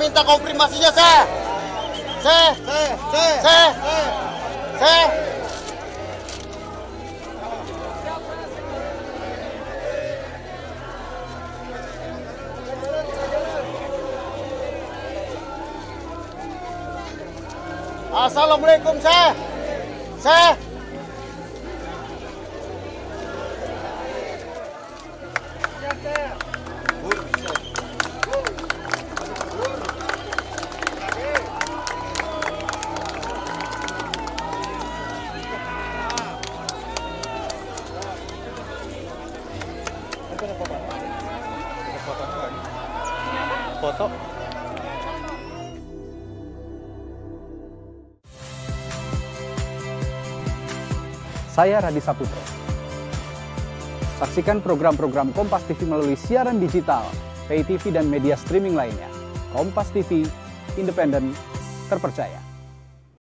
minta konfirmasinya, saya. Assalamualaikum, saya. Foto. Saya Radi Saputro. Saksikan program-program Kompas TV melalui siaran digital, pay TV dan media streaming lainnya. Kompas TV, independen, terpercaya.